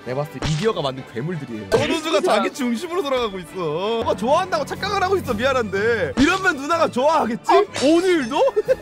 내가 봤을 때 미디어가 만든 괴물들이에요. 선우주가 자기 중심으로 돌아가고 있어. 너가 좋아한다고 착각을 하고 있어. 미안한데 이러면 누나가 좋아하겠지? 오늘도?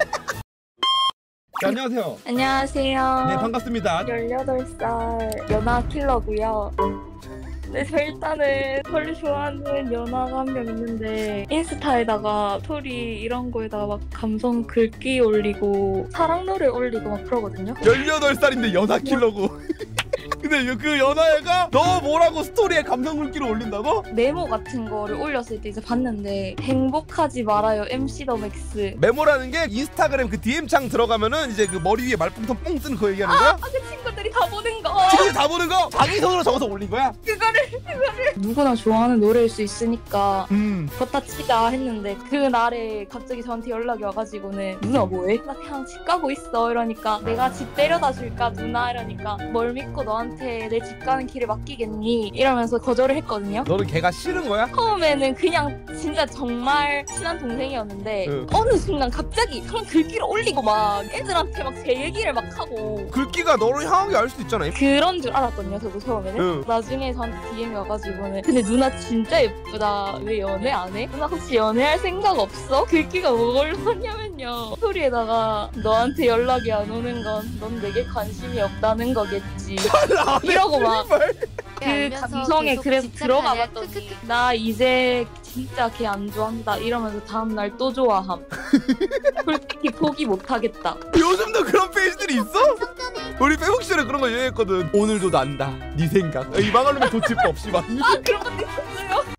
네, 안녕하세요. 안녕하세요. 네, 반갑습니다. 18살 연하 킬러고요. 네, 저 일단은 털리 좋아하는 연하가 한 명 있는데 인스타에다가 털이 이런 거에다가 막 감성 글귀 올리고 사랑 노래 올리고 막 그러거든요. 18살인데 연하 킬러고. 근데 그 연하애가 너 뭐라고 스토리에 감성 글귀를 올린다고? 메모 같은 거를 올렸을 때 이제 봤는데 행복하지 말아요 MC 더 맥스. 메모라는 게 인스타그램 그 DM창 들어가면은 이제 그 머리 위에 말풍선 뽕 뜨는 거 얘기하는 거야? 그 친구들이 다 보는 거. 친구들 다 보는 거? 자기 손으로 적어서 올린 거야? 그거를 누구나 좋아하는 노래일 수 있으니까 그렇다 치자 했는데 그날에 갑자기 저한테 연락이 와가지고는 누나 뭐해? 나 그냥 집 가고 있어 이러니까 내가 집 데려다 줄까 누나 이러니까 뭘 믿고 너한테 내 집 가는 길을 맡기겠니? 이러면서 거절을 했거든요. 너는 걔가 싫은 거야? 처음에는 그냥 진짜 정말 친한 동생이었는데 어느 순간 갑자기 형 글귀를 올리고 막 애들한테 막 제 얘기를 막 하고 글귀가 너를 향하게 알 수도 있잖아. 그런 줄 알았거든요. 저도 처음에는. 나중에 저한테 DM이 와가지고는 근데 누나 진짜 예쁘다. 왜 연애 안 해? 누나 혹시 연애할 생각 없어? 글귀가 뭐걸로 하냐면요. 스토리에다가 너한테 연락이 안 오는 건 넌 내게 관심이 없다는 거겠지. 이러고 막 그 감성에 그래서 들어가 봤더니 나 이제 진짜 걔 안 좋아한다 이러면서 다음날 또 좋아함. 솔직히 포기 못하겠다. 요즘도 그런 페이지들이 있어? 우리 페북쇼에 그런 거 유행했거든. 오늘도 난다 네 생각. 이 망할놈의 도치법 씨발. 그런 것도 있었어요.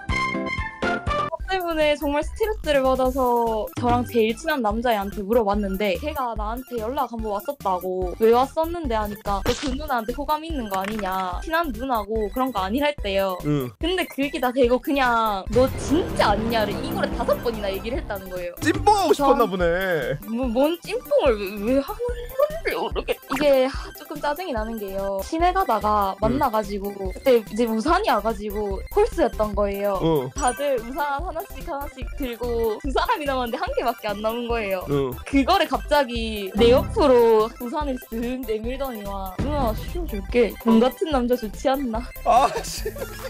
때문에 정말 스트레스를 받아서 저랑 제일 친한 남자애한테 물어봤는데 걔가 나한테 연락 한번 왔었다고. 왜 왔었는데 하니까 너 그 누나한테 호감 있는 거 아니냐, 친한 누나고 그런 거 아니라 했대요. 근데 그 얘기 다 대고 그냥 너 진짜 아니냐를 이거를 5번이나 얘기를 했다는 거예요. 찜뽕하고 싶었나 보네. 뭔 찜뽕을 왜 하는 건지 모르겠. 이게 조금 짜증이 나는 게요. 시내 가다가 만나가지고 그때 이제 우산이 와가지고 콜스였던 거예요. 다들 우산 하나씩 들고 두 사람이 남았는데 한 개밖에 안 남은 거예요. 그거를 갑자기 내 옆으로 우산을 쓱 내밀더니와 누나 씌워줄게. 돈 같은 남자 좋지 않나? 아씨.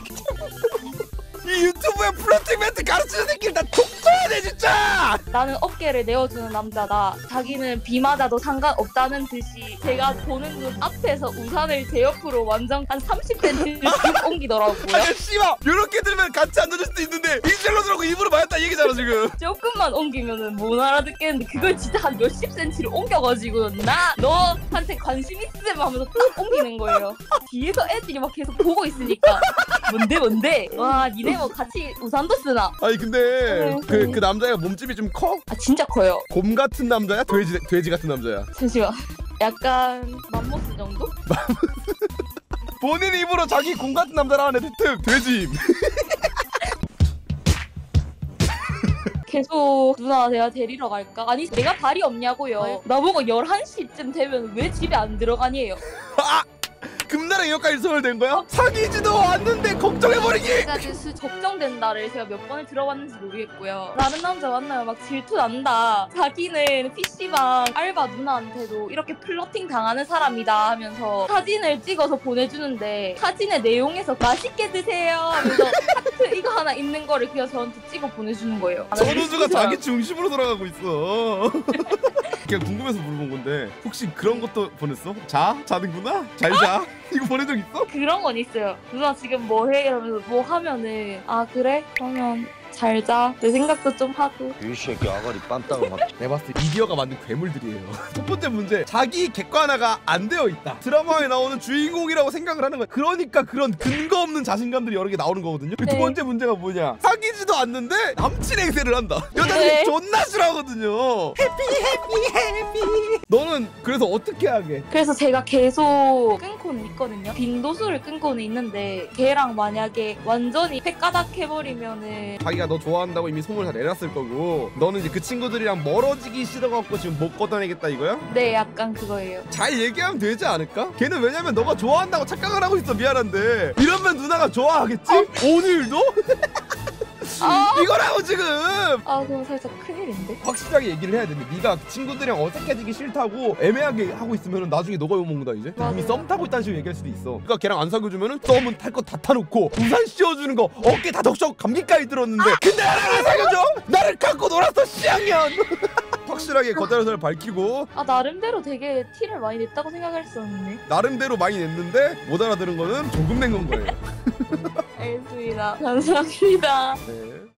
이 유튜브에 플러팅 멘트 가르치는 새끼를 다 톡쳐야 돼 진짜! 나는 어깨를 내어주는 남자다. 자기는 비 맞아도 상관없다는 듯이 제가 보는 눈 앞에서 우산을 제 옆으로 완전 한 30cm를 쭉 옮기더라고요. 아니 씨발 요렇게 들으면 같이 앉아줄 수도 있는데 인셀로 들어고 입으로 맞았다 얘기잖아 지금. 조금만 옮기면은 못 알아듣겠는데 그걸 진짜 한 몇십 센치를 옮겨가지고 나 너한테 관심 있음 하면서 쭉 옮기는 거예요. 뒤에서 애들이 막 계속 보고 있으니까 뭔데? 와 니네 뭐 같이 우산도 쓰나? 아니 근데 그 남자애가 몸집이 좀 커? 아 진짜 커요. 곰 같은 남자야? 돼지 같은 남자야? 잠시만. 약간 맘모스 정도? 본인 입으로 자기 곰 같은 남자라는 애들 특 돼지임. 계속 누나 내가 데리러 갈까? 아니 내가 발이 없냐고요. 나보고 11시쯤 되면 왜 집에 안 들어가니에요? 금나랑 여기까지 서울된 거야? 사귀지도 않는데 걱정해버리기! 걱정된다를 제가 몇 번을 들어봤는지 모르겠고요. 다른 남자 만나면 막 질투 난다. 자기는 PC방 알바 누나한테도 이렇게 플러팅 당하는 사람이다 하면서 사진을 찍어서 보내주는데 사진의 내용에서 맛있게 드세요 하면서 하트 이거 하나 있는 거를 그냥 저한테 찍어 보내주는 거예요. 선우주가 자기 중심으로 돌아가고 있어. 그냥 궁금해서 물어본 건데 혹시 그런 것도 보냈어? 자는구나? 잘 자? 이거 보낸 적 있어? 그런 건 있어요. 누나 지금 뭐 해? 이러면서 뭐 하면은 아 그래? 그러면 잘 자. 내 생각도 좀 하고. 이 새끼 아가리 빰따가 막. 내가 봤을 때 미디어가 만든 괴물들이에요. 첫 번째 문제, 자기 객관화가 안 되어 있다. 드라마에 나오는 주인공이라고 생각을 하는 거야. 그러니까 그런 근거 없는 자신감들이 여러 개 나오는 거거든요. 두 번째 문제가 뭐냐, 사귀지도 않는데 남친 행세를 한다. 여자들이 존나 싫어하거든요. 해피. 너는 그래서 어떻게 하게? 그래서 제가 계속 끊고는 있거든요. 빈도수를 끊고는 있는데 걔랑 만약에 완전히 패까닥 해버리면은 자기가 너 좋아한다고 이미 소문을 다 내놨을 거고 너는 이제 그 친구들이랑 멀어지기 싫어갖고 지금 못 걷어내겠다 이거야? 네, 약간 그거예요. 잘 얘기하면 되지 않을까? 걔는 왜냐면 너가 좋아한다고 착각을 하고 있어. 미안한데 이러면 누나가 좋아하겠지? 오늘도? 이거라고 지금. 아 그럼 살짝 큰일인데? 확실하게 얘기를 해야 되는데 네가 친구들이랑 어색해지기 싫다고 애매하게 하고 있으면 나중에 너가 욕먹는다 이제. 맞아. 이미 썸 타고 있다는 식으로 얘기할 수도 있어. 그러니까 걔랑 안 사귀어주면은 썸은 탈 거 다 타놓고 우산 씌워주는 거 어깨 다 덕적 감기까지 들었는데 근데 나를 왜 사귀어줘? 나를 갖고 놀았어 씨양년. 확실하게 겉으로서를 밝히고 아 나름대로 되게 티를 많이 냈다고 생각했었는데. 나름대로 많이 냈는데 못 알아들은 거는 조금 낸 건 거예요. 알겠습니다. 감사합니다. 네.